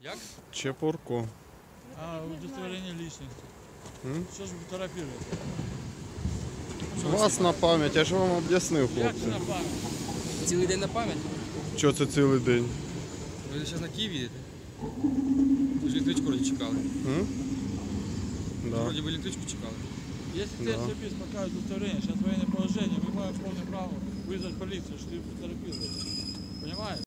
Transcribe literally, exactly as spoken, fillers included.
Як? Чепурко. А удостоверение личности. М? Що ж ви торопились? Вас на пам'ять, я ж вам об'яснив, Як хлопці. це на пам'ять? Цілий день на пам'ять? Що це цілий день? Ви зараз на Київ їдете? Ви ж електричку вроді чекали. М? Да. Вроді ви електричку чекали. Если Да. ты собі показывает удостоверение, сейчас военное положение, мы имеем полное право вызвать полицию, что ты торопился. Понимаешь?